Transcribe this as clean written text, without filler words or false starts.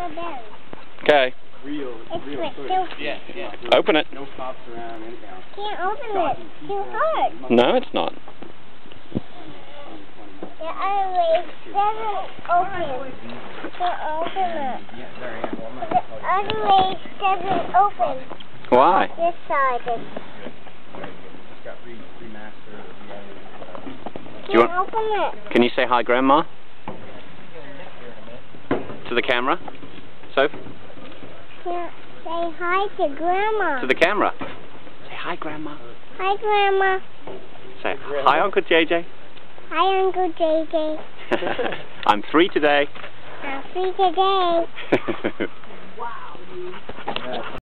strawberry. Okay. It's still Open it. No cops around, anything else. can't open it. Too hard. No, it's not. The other way doesn't open. Can't open it. The other way doesn't open. Why? This side is. Do you Can't want? open it. Can you say hi, Grandma? To the camera? Soph? Can't say hi to Grandma. To the camera. Say hi, Grandma. Hi, Grandma. Say hi, Uncle JJ. Hi, Uncle JJ. I'm 3 today. I'm free today.